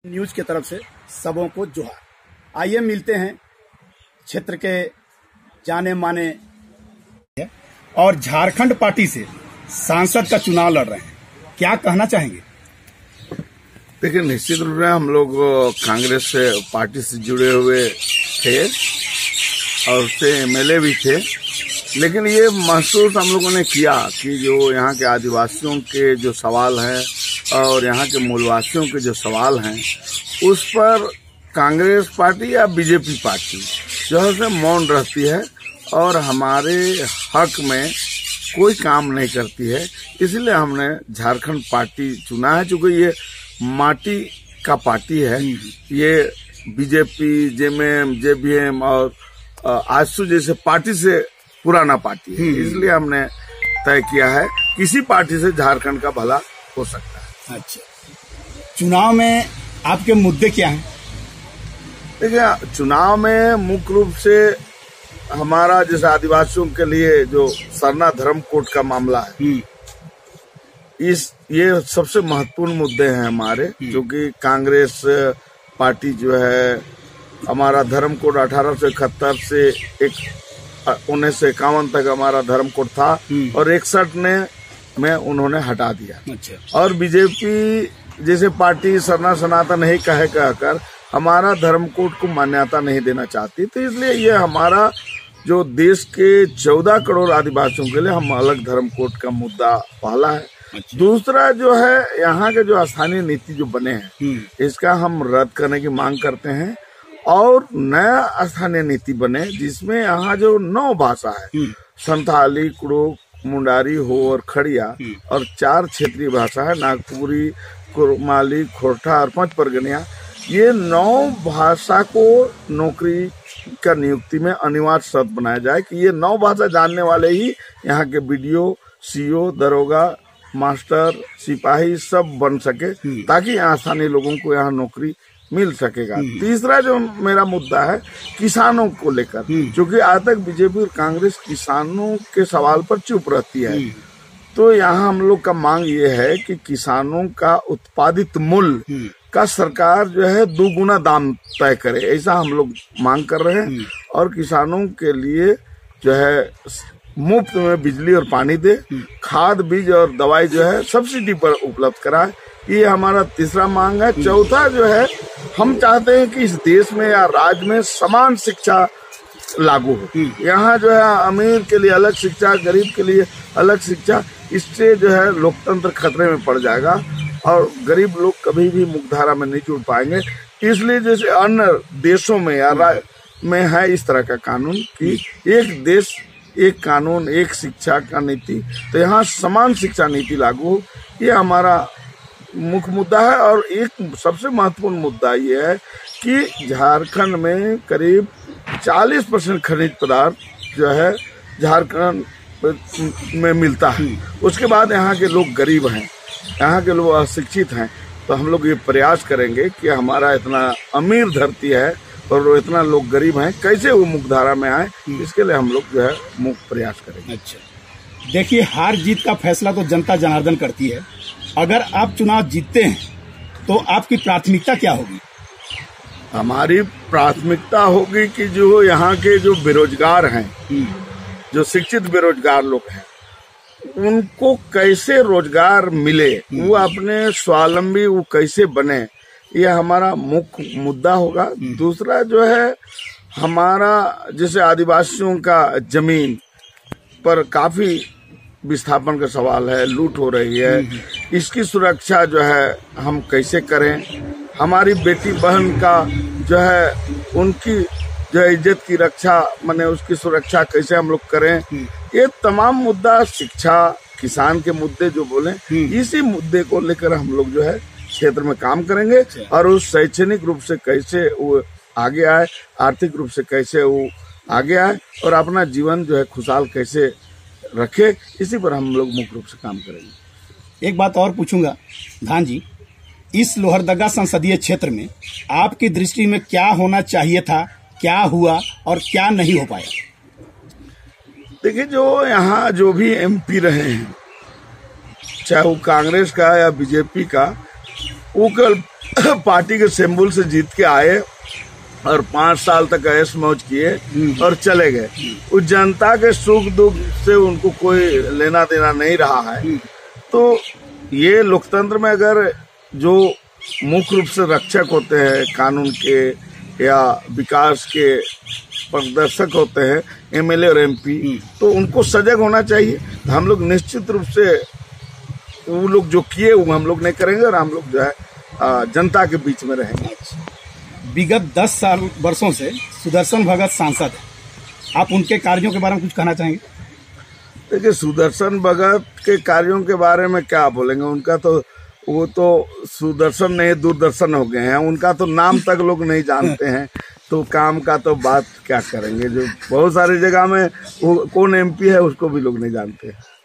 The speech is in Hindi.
न्यूज की तरफ से सबों को जोहार। आइए मिलते हैं क्षेत्र के जाने माने और झारखंड पार्टी से सांसद का चुनाव लड़ रहे हैं, क्या कहना चाहेंगे? देखिए, निश्चित रूप में हम लोग कांग्रेस से पार्टी से जुड़े हुए थे और उससे एमएलए भी थे, लेकिन ये महसूस हम लोगों ने किया कि जो यहाँ के आदिवासियों के जो सवाल हैं और यहाँ के मूलवासियों के जो सवाल हैं उस पर कांग्रेस पार्टी या बीजेपी पार्टी जो है मौन रहती है और हमारे हक में कोई काम नहीं करती है। इसलिए हमने झारखंड पार्टी चुना है। चूंकि ये माटी का पार्टी है, ये बीजेपी, जेएमएम, जेबीएम और आजसू जैसे पार्टी से पुराना पार्टी है। इसलिए हमने तय किया है किसी पार्टी से झारखंड का भला हो सकता है। अच्छा, चुनाव में आपके मुद्दे क्या हैं? देखिए, चुनाव में मुख्य रूप से हमारा जैसे आदिवासियों के लिए जो सरना धर्म कोड का मामला है, ये सबसे महत्वपूर्ण मुद्दे हैं हमारे, क्योंकि कांग्रेस पार्टी जो है हमारा धर्म कोड 1871 से 1951 तक हमारा धर्म कोड था और 61 में उन्होंने हटा दिया। अच्छा। और बीजेपी जैसे पार्टी सरना सनातन नहीं कहकर हमारा धर्म कोड को मान्यता नहीं देना चाहती, तो इसलिए ये हमारा जो देश के 14 करोड़ आदिवासियों के लिए हम अलग धर्म कोड का मुद्दा पहला है। अच्छा। दूसरा जो है यहाँ के जो स्थानीय नीति जो बने हैं इसका हम रद्द करने की मांग करते हैं और नया स्थानीय नीति बने जिसमें यहाँ जो 9 भाषा है, संथाली, कुड़ुक, मुंडारी, हो और खड़िया, और 4 क्षेत्रीय भाषा है, नागपुरी, कुरमाली, खोरठा और 5 परगनिया, ये 9 भाषा को नौकरी का नियुक्ति में अनिवार्य शर्त बनाया जाए कि ये 9 भाषा जानने वाले ही यहाँ के बीडीओ, सीओ, दरोगा, मास्टर, सिपाही सब बन सके, ताकि यहाँ स्थानीय लोगों को यहाँ नौकरी मिल सकेगा। तीसरा जो मेरा मुद्दा है किसानों को लेकर, क्योंकि आज तक बीजेपी और कांग्रेस किसानों के सवाल पर चुप रहती है, तो यहाँ हम लोग का मांग ये है कि किसानों का उत्पादित मूल्य का सरकार जो है 2 गुना दाम तय करे, ऐसा हम लोग मांग कर रहे हैं। और किसानों के लिए जो है मुफ्त में बिजली और पानी दे, खाद, बीज और दवाई जो है सब्सिडी पर उपलब्ध कराए, ये हमारा तीसरा मांग है। चौथा जो है, हम चाहते हैं कि इस देश में या राज्य में समान शिक्षा लागू हो। यहाँ जो है अमीर के लिए अलग शिक्षा, गरीब के लिए अलग शिक्षा, इससे जो है लोकतंत्र खतरे में पड़ जाएगा और गरीब लोग कभी भी मुख्यधारा में नहीं जुड़ पाएंगे। इसलिए जैसे अन्य देशों में या राज्य में है इस तरह का कानून कि एक देश एक कानून एक शिक्षा का नीति, तो यहाँ समान शिक्षा नीति लागू हो, ये हमारा मुख्य मुद्दा है। और एक सबसे महत्वपूर्ण मुद्दा ये है कि झारखंड में करीब 40% खनिज पदार्थ जो है झारखंड में मिलता है। उसके बाद यहाँ के लोग गरीब हैं, यहाँ के लोग अशिक्षित हैं, तो हम लोग ये प्रयास करेंगे कि हमारा इतना अमीर धरती है और इतना लोग गरीब हैं, कैसे वो मुख्यधारा में आए, इसके लिए हम लोग जो है मुख्य प्रयास करेंगे। अच्छा, देखिए, हार जीत का फैसला तो जनता जनार्दन करती है। अगर आप चुनाव जीतते हैं तो आपकी प्राथमिकता क्या होगी? हमारी प्राथमिकता होगी कि जो यहाँ के जो बेरोजगार हैं, जो शिक्षित बेरोजगार लोग हैं, उनको कैसे रोजगार मिले, वो अपने स्वावलंबी वो कैसे बने, ये हमारा मुख्य मुद्दा होगा। दूसरा जो है, हमारा जैसे आदिवासियों का जमीन पर काफी विस्थापन का सवाल है, लूट हो रही है, इसकी सुरक्षा जो है हम कैसे करें, हमारी बेटी बहन का जो है उनकी जो है इज्जत की रक्षा, माने उसकी सुरक्षा कैसे हम लोग करें, ये तमाम मुद्दा, शिक्षा, किसान के मुद्दे जो बोले, इसी मुद्दे को लेकर हम लोग जो है क्षेत्र में काम करेंगे और उस शैक्षणिक रूप से कैसे वो आगे आए, आर्थिक रूप से कैसे वो आगे आए और अपना जीवन जो है खुशहाल कैसे रखे, इसी पर हम लोग मुख्य रूप से काम करेंगे। एक बात और पूछूंगा धान जी, इस लोहरदगा संसदीय क्षेत्र में आपकी दृष्टि में क्या होना चाहिए था, क्या हुआ और क्या नहीं हो पाया? देखिए, जो यहाँ जो भी एमपी रहे हैं, चाहे वो कांग्रेस का या बीजेपी का, वो केवल पार्टी के सिंबल से जीत के आए और 5 साल तक ऐश मौज किए और चले गए। उस जनता के सुख दुख से उनको कोई लेना देना नहीं रहा है। तो ये लोकतंत्र में अगर जो मुख्य रूप से रक्षक होते हैं कानून के या विकास के प्रदर्शक होते हैं एमएलए और एमपी, तो उनको सजग होना चाहिए। हम लोग निश्चित रूप से वो लोग जो किए वो हम लोग नहीं करेंगे और हम लोग जो है जनता के बीच में रहेंगे। विगत 10 वर्षों से सुदर्शन भगत सांसद है, आप उनके कार्यों के बारे में कुछ कहना चाहेंगे? देखिए, सुदर्शन भगत के कार्यों के बारे में क्या बोलेंगे, उनका तो वो तो सुदर्शन नहीं दूरदर्शन हो गए हैं, उनका तो नाम तक लोग नहीं जानते हैं, तो काम का तो बात क्या करेंगे। जो बहुत सारी जगह में वो कौन एमपी है उसको भी लोग नहीं जानते।